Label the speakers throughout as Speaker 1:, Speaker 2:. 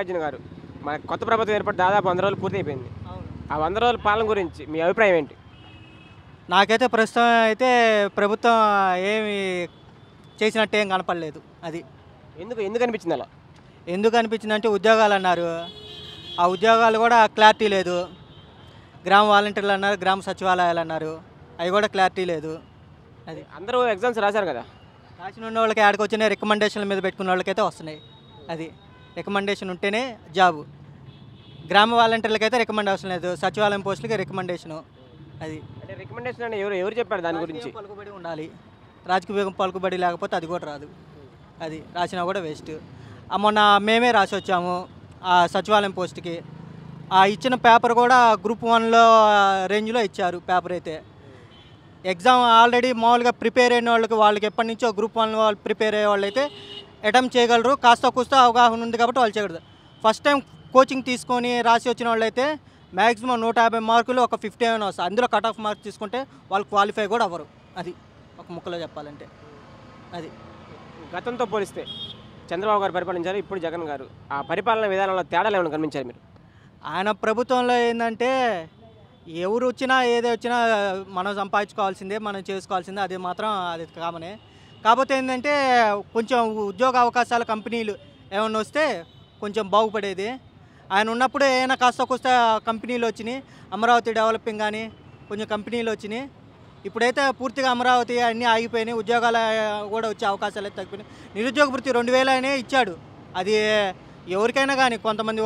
Speaker 1: మల్లికార్జున గారు మన కొత్త ప్రభుత్వం ఏర్పడి దాదాపు 100 రోజులు పూర్తి అయిపోయింది.
Speaker 2: అవును.
Speaker 1: ఆ 100 రోజుల పాలన గురించి మీ అభిప్రాయం ఏంటి?
Speaker 2: నాకైతే ప్రస్తుతం అయితే ప్రభుత్వం ఏమి చేసినట్టు ఏం కనపడలేదు. అది
Speaker 1: ఎందుకు ఎందుకు అనిపించింది అలా?
Speaker 2: ఎందుకు అనిపించిందంటే ఉద్యోగాలు అన్నారు. ఆ ఉద్యోగాలు కూడా క్లారిటీ లేదు. గ్రామ వాలంటీర్లు అన్నారు, గ్రామ సచివాలయాలు అన్నారు, అవి కూడా క్లారిటీ లేదు. అది
Speaker 1: అందరూ ఎగ్జామ్స్ రాశారు కదా.
Speaker 2: రాసిన ఉన్న వాళ్ళకి ఆడికి వచ్చిన రికమెండేషన్ల మీద పెట్టుకున్న వాళ్ళకైతే వస్తున్నాయి. అది రికమెండేషన్ ఉంటేనే జాబు. గ్రామ వాలంటీర్లకైతే రికమెండేషన్ లేదు, సచివాలయం పోస్టులకి రికమెండేషను. అది
Speaker 1: అంటే రికమెండేషన్ అంటే ఎవరు ఎవరు చెప్పారు దాని గురించి?
Speaker 2: రాజకీయం పలుకుబడి ఉండాలి. రాజకీయ పలుకుబడి లేకపోతే అది కూడా రాదు. అది రాసినా కూడా వేస్ట్. మొన్న మేమే రాసి వచ్చాము ఆ సచివాలయం పోస్ట్కి. ఆ ఇచ్చిన పేపర్ కూడా గ్రూప్ 1లో రేంజ్లో ఇచ్చారు పేపర్ అయితే. ఎగ్జామ్ ఆల్రెడీ మామూలుగా ప్రిపేర్ అయిన వాళ్ళకి ఎప్పటి నుంచో గ్రూప్ 1 వాళ్ళు ప్రిపేర్ అయ్యే వాళ్ళు అయితే అటెంప్ట్ చేయగలరు. కాస్త కూస్తో అవగాహన ఉంది కాబట్టి వాళ్ళు చేయగలరు. ఫస్ట్ టైం కోచింగ్ తీసుకొని రాసి వచ్చిన వాళ్ళు అయితే మ్యాక్సిమం 150 మార్కులు ఒక 50 ఏమైనా వస్తాయి. అందులో కట్ ఆఫ్ మార్క్స్ తీసుకుంటే వాళ్ళు క్వాలిఫై కూడా అవ్వరు. అది ఒక ముక్కలో చెప్పాలంటే. అది
Speaker 1: గతంతో పోలిస్తే చంద్రబాబు గారు పరిపాలించారు, ఇప్పుడు జగన్ గారు. ఆ పరిపాలన విధానంలో తేడాలు ఏమైనా గమనించారు మీరు?
Speaker 2: ఆయన ప్రభుత్వంలో ఏంటంటే ఎవరు వచ్చినా ఏది వచ్చినా మనం సంపాదించుకోవాల్సిందే, మనం చేసుకోవాల్సిందే. అది మాత్రం అది కామనే. కాకపోతే ఏంటంటే కొంచెం ఉద్యోగ అవకాశాల కంపెనీలు ఏమన్నా వస్తే కొంచెం బాగుపడేది. ఆయన ఉన్నప్పుడు ఏమైనా కాస్త కూస్త కంపెనీలు వచ్చినాయి. అమరావతి డెవలపింగ్ కానీ కొంచెం కంపెనీలు వచ్చినాయి. ఇప్పుడైతే పూర్తిగా అమరావతి అన్నీ ఆగిపోయినాయి. ఉద్యోగాలు కూడా వచ్చే అవకాశాలు అయితే తగ్గిపోయినాయి. నిరుద్యోగ వృత్తి 2000 అనే ఇచ్చాడు. అది ఎవరికైనా కానీ కొంతమంది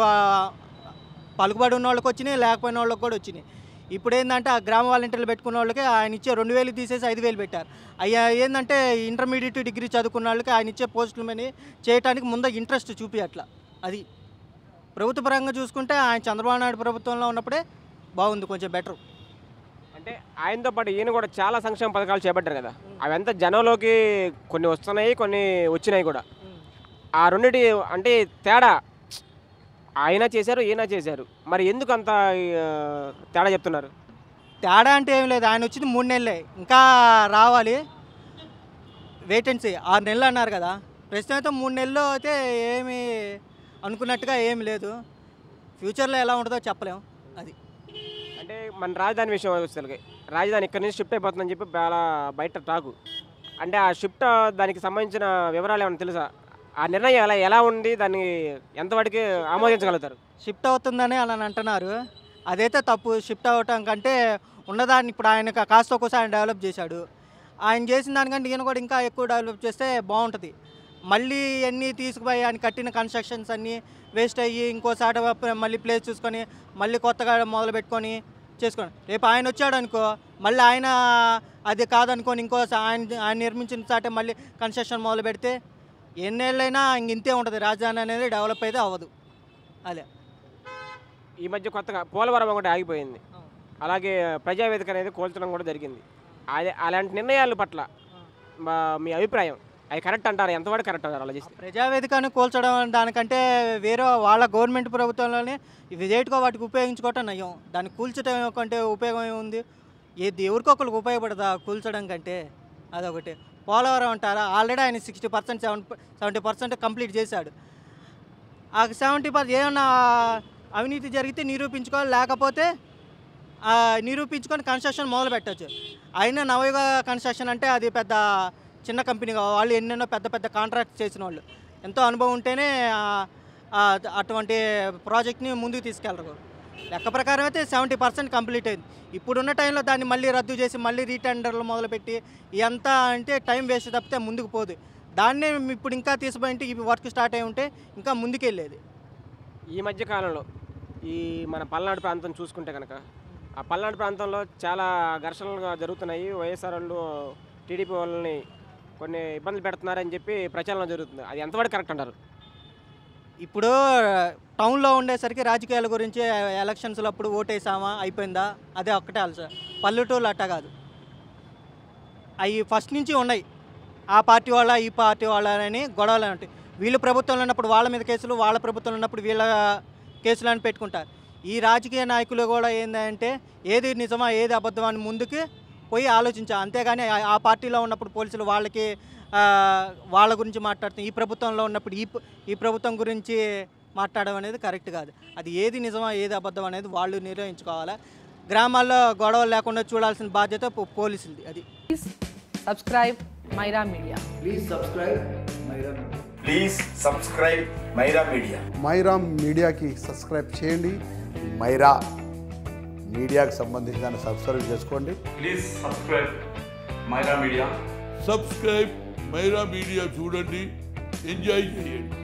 Speaker 2: పలుకుబడి ఉన్న వాళ్ళకి వచ్చినాయి, లేకపోయిన వాళ్ళకి కూడా వచ్చినాయి. ఇప్పుడు ఏంటంటే ఆ గ్రామ వాలంటీర్లు పెట్టుకున్న వాళ్ళకి ఆయన ఇచ్చే 2000 తీసేసి 5000 పెట్టారు. అయ్యా ఏంటంటే ఇంటర్మీడియట్ డిగ్రీ చదువుకున్న వాళ్ళకి ఆయన ఇచ్చే పోస్టుల మీద చేయడానికి ముందు ఇంట్రెస్ట్ చూపించట్లా. అది ప్రభుత్వ పరంగా చూసుకుంటే ఆయన చంద్రబాబు నాయుడు ప్రభుత్వంలో ఉన్నప్పుడే బాగుంది, కొంచెం బెటర్.
Speaker 1: అంటే ఆయనతో పాటు ఈయన కూడా చాలా సంక్షేమ పథకాలు చేపట్టారు కదా. అవంతా జనంలోకి కొన్ని వస్తున్నాయి, కొన్ని వచ్చినాయి కూడా. ఆ రెండిటి అంటే తేడా ఆయన చేశారు, ఈయన చేశారు. మరి ఎందుకు అంత తేడా చెప్తున్నారు?
Speaker 2: తేడా అంటే ఏం లేదు. ఆయన వచ్చింది 3 నెలలే, ఇంకా రావాలి. Wait and see. 6 నెలలు అన్నారు కదా. ప్రస్తుతం అయితే 3 నెలల్లో అయితే ఏమి అనుకున్నట్టుగా ఏమి లేదు. ఫ్యూచర్లో ఎలా ఉంటుందో చెప్పలేము. అది
Speaker 1: అంటే మన రాజధాని విషయం వచ్చేసరికి రాజధాని ఇక్కడ నుంచి షిఫ్ట్ అయిపోతుందని చెప్పి బయట టాకు. అంటే ఆ షిఫ్ట్ దానికి సంబంధించిన వివరాలు ఏమైనా తెలుసా? ఆ నిర్ణయం ఎలా ఉంది, దాన్ని ఎంతవరకు ఆమోదించగలుగుతారు?
Speaker 2: షిఫ్ట్ అవుతుందని అలా అంటున్నారు. అదైతే తప్పు. షిఫ్ట్ అవ్వటం కంటే ఉన్నదాన్ని ఇప్పుడు ఆయన కాస్త ఒకసారి ఆయన డెవలప్ చేశాడు. ఆయన చేసిన దానికంటే ఈయన కూడా ఇంకా ఎక్కువ డెవలప్ చేస్తే బాగుంటుంది. మళ్ళీ అన్నీ తీసుకుపోయి ఆయన కట్టిన కన్స్ట్రక్షన్స్ అన్నీ వేస్ట్ అయ్యి ఇంకోసారి మళ్ళీ ప్లేస్ చూసుకొని మళ్ళీ కొత్తగా మొదలు పెట్టుకొని చేసుకోండి. రేపు ఆయన వచ్చాడు అనుకో, మళ్ళీ ఆయన అది కాదనుకొని ఆయన నిర్మించిన చాటే మళ్ళీ కన్స్ట్రక్షన్ మొదలు పెడితే ఎన్నేళ్ళైనా ఇంతే ఉంటుంది. రాజధాని అనేది డెవలప్ అయితే అవ్వదు. అదే
Speaker 1: ఈ మధ్య కొత్తగా పోలవరం ఒకటి ఆగిపోయింది. అలాగే ప్రజావేదిక అనేది కోల్చడం కూడా జరిగింది. అదే అలాంటి నిర్ణయాల పట్ల మీ అభిప్రాయం? అవి కరెక్ట్ అంటారు? ఎంతవరకు కరెక్ట్ అంటారు అలా చేస్తే?
Speaker 2: ప్రజావేదికను కూల్చడం దానికంటే వేరే వాళ్ళ గవర్నమెంట్ ప్రభుత్వంలోనే విజేట్గా వాటికి ఉపయోగించుకోవటం నయం. దాన్ని కూల్చడం కంటే ఉపయోగం ఏముంది? ఎవరికో ఒకరికి ఉపయోగపడదా కూల్చడం కంటే? అదొకటి. పోలవరం అంటారా, ఆల్రెడీ ఆయన 60% 70% కంప్లీట్ చేశాడు. ఆ 70% ఏమన్నా అవినీతి జరిగితే నిరూపించుకోవాలి, లేకపోతే నిరూపించుకొని కన్స్ట్రక్షన్ మొదలు పెట్టచ్చు. అయినా నవయుగ కన్స్ట్రక్షన్ అంటే అది పెద్ద చిన్న కంపెనీ, వాళ్ళు ఎన్నెన్నో పెద్ద పెద్ద కాంట్రాక్ట్స్ చేసిన వాళ్ళు, ఎంతో అనుభవం ఉంటేనే అటువంటి ప్రాజెక్ట్ని ముందుకు తీసుకెళ్ళరు. లెక్క ప్రకారం అయితే 70% కంప్లీట్ అయింది. ఇప్పుడున్న టైంలో దాన్ని మళ్ళీ రద్దు చేసి మళ్ళీ రీటెండర్లు మొదలుపెట్టి ఎంత అంటే టైం వేస్ట్ తప్పితే ముందుకు పోదు. దాన్నే ఇప్పుడు ఇంకా తీసుకుంటే ఈ వర్క్ స్టార్ట్ అయి ఉంటే ఇంకా ముందుకెళ్ళేది.
Speaker 1: ఈ మధ్య కాలంలో ఈ మన పల్నాడు ప్రాంతం చూసుకుంటే కనుక ఆ పల్నాడు ప్రాంతంలో చాలా ఘర్షణలు జరుగుతున్నాయి. వైఎస్ఆర్ వాళ్ళు టీడీపీ వాళ్ళని కొన్ని ఇబ్బందులు పెడుతున్నారని చెప్పి ప్రచారం జరుగుతుంది. అది ఎంతవరకు కరెక్ట్ అంటారు?
Speaker 2: ఇప్పుడు టౌన్లో ఉండేసరికి రాజకీయాల గురించి ఎలక్షన్స్లో అప్పుడు ఓటేసామా అయిపోయిందా, అదే ఒక్కటే ఆలోచన. పల్లెటూళ్ళు అట్టా కాదు. అవి ఫస్ట్ నుంచి ఉన్నాయి. ఆ పార్టీ వాళ్ళ ఈ పార్టీ వాళ్ళని గొడవలు ఉంటాయి. వీళ్ళు ప్రభుత్వంలో ఉన్నప్పుడు వాళ్ళ మీద కేసులు, వాళ్ళ ప్రభుత్వంలో ఉన్నప్పుడు వీళ్ళ కేసులు అని పెట్టుకుంటారు. ఈ రాజకీయ నాయకులు కూడా ఏంటంటే ఏది నిజమా ఏది అబద్ధం అని ముందుకు పోయి ఆలోచించాలి. అంతేగాని ఆ పార్టీలో ఉన్నప్పుడు పోలీసులు వాళ్ళకి వాళ్ళ గురించి మాట్లాడుతాం, ఈ ప్రభుత్వంలో ఉన్నప్పుడు ఈ ప్రభుత్వం గురించి మాట్లాడడం అనేది కరెక్ట్ కాదు. అది ఏది నిజమా ఏది అబద్ధం అనేది వాళ్ళు నిర్ణయించుకోవాలి. గ్రామాల్లో గొడవలు లేకుండా చూడాల్సిన బాధ్యత పోలీసులది. అది
Speaker 3: subscribe Myra Media.
Speaker 4: Please subscribe Myra Media.
Speaker 5: Myra మీడియాకి సబ్స్క్రైబ్ చేయండి. మైరా మీడియాకి సంబంధించి దాన్ని సబ్స్క్రైబ్ చేసుకోండి.
Speaker 6: Please subscribe Myra media.
Speaker 7: Subscribe Myra media చూడండి, ఎంజాయ్ చేయండి.